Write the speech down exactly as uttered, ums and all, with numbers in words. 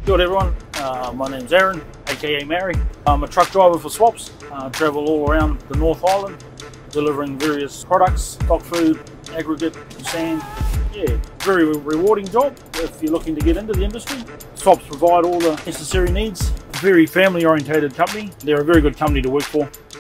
Good everyone, uh, my name's Aaron, aka Mary. I'm a truck driver for Swops. I travel all around the North Island delivering various products, dog food, aggregate, sand. Yeah, very rewarding job if you're looking to get into the industry. Swops provide all the necessary needs. Very family orientated company. They're a very good company to work for.